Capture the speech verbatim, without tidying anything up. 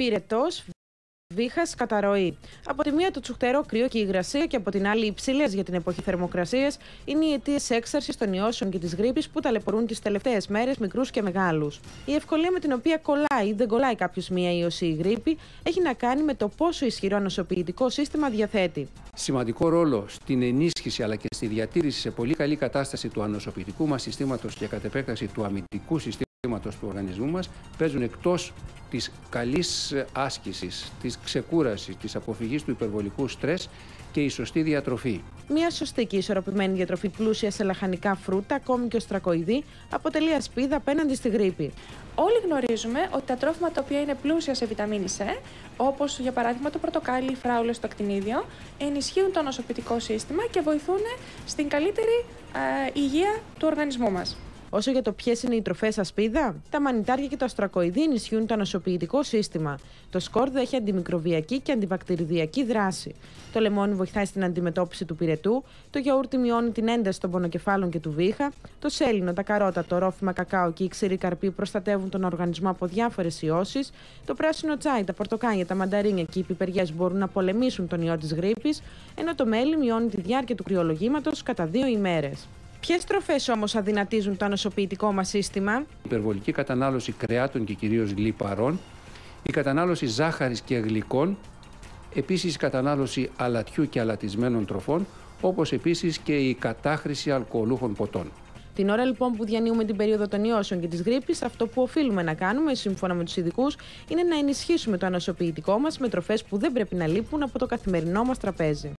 Πυρετός, βήχας, καταρροή. Από τη μία το τσουχτερό κρύο και η υγρασία, και από την άλλη οι υψηλές για την εποχή θερμοκρασίας είναι οι αιτίες έξαρσης των ιώσεων και της γρίπης που ταλαιπωρούν τις τελευταίες μέρες μικρούς και μεγάλους. Η ευκολία με την οποία κολλάει ή δεν κολλάει κάποιος μία ίωση ή γρίπη έχει να κάνει με το πόσο ισχυρό νοσοποιητικό σύστημα διαθέτει. Σημαντικό ρόλο στην ενίσχυση αλλά και στη διατήρηση σε πολύ καλή κατάσταση του ανοσοποιητικού μας συστήματος και κατ' επέκταση του αμυντικού συστήματος του οργανισμού μας παίζουν, εκτός της καλής άσκησης, της ξεκούρασης, της αποφυγής του υπερβολικού στρες, και η σωστή διατροφή. Μια σωστή και ισορροπημένη διατροφή πλούσια σε λαχανικά φρούτα, ακόμη και οστρακοειδή, αποτελεί ασπίδα απέναντι στη γρίπη. Όλοι γνωρίζουμε ότι τα τρόφιμα τα οποία είναι πλούσια σε βιταμίνη C, όπως για παράδειγμα το πορτοκάλι, οι φράουλες, το ακτινίδιο, ενισχύουν το νοσοποιητικό σύστημα και βοηθούν στην καλύτερη ε, υγεία του οργανισμού μας. Όσο για το ποιες είναι οι τροφές ασπίδα, τα μανιτάρια και τα οστρακοειδή ενισχύουν το νοσοποιητικό σύστημα. Το σκόρδο έχει αντιμικροβιακή και αντιβακτηριδιακή δράση. Το λεμόνι βοηθάει στην αντιμετώπιση του πυρετού, το γιαούρτι μειώνει την ένταση των πονοκεφάλων και του βήχα, το σέλινο, τα καρότα, το ρόφημα κακάο και οι ξηροί καρποί προστατεύουν τον οργανισμό από διάφορες ιώσεις, το πράσινο τσάι, τα πορτοκάλια, τα μανταρίνια και οι πιπεριές μπορούν να πολεμήσουν τον ιό της γρίπης, ενώ το μέλι μειώνει τη διάρκεια του κρυολογήματος κατά δύο ημέρες. Ποιες τροφές όμως αδυνατίζουν το ανοσοποιητικό μας σύστημα? Η υπερβολική κατανάλωση κρεάτων και κυρίως λιπαρών, η κατανάλωση ζάχαρης και γλυκών, επίσης η κατανάλωση αλατιού και αλατισμένων τροφών, όπως επίσης και η κατάχρηση αλκοολούχων ποτών. Την ώρα λοιπόν που διανύουμε την περίοδο των ιώσεων και της γρίπης, αυτό που οφείλουμε να κάνουμε, σύμφωνα με τους ειδικούς, είναι να ενισχύσουμε το ανοσοποιητικό μας με τροφές που δεν πρέπει να λείπουν από το καθημερινό μας τραπέζι.